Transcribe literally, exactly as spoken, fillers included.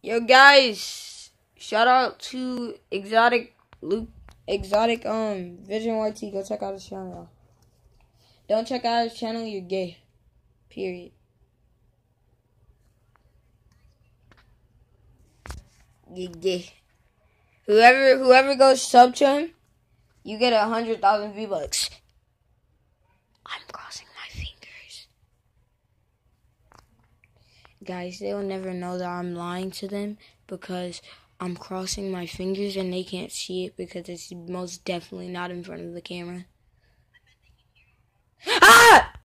Yo, guys, shout out to Exotic Luke, Exotic um Vision Y T. Go check out his channel. Don't check out his channel, you're gay. Period. You're gay. Whoever whoever goes sub to him, you get a hundred thousand V bucks. I'm crossing my fingers. Guys, they'll never know that I'm lying to them because I'm crossing my fingers and they can't see it because it's most definitely not in front of the camera. Ah!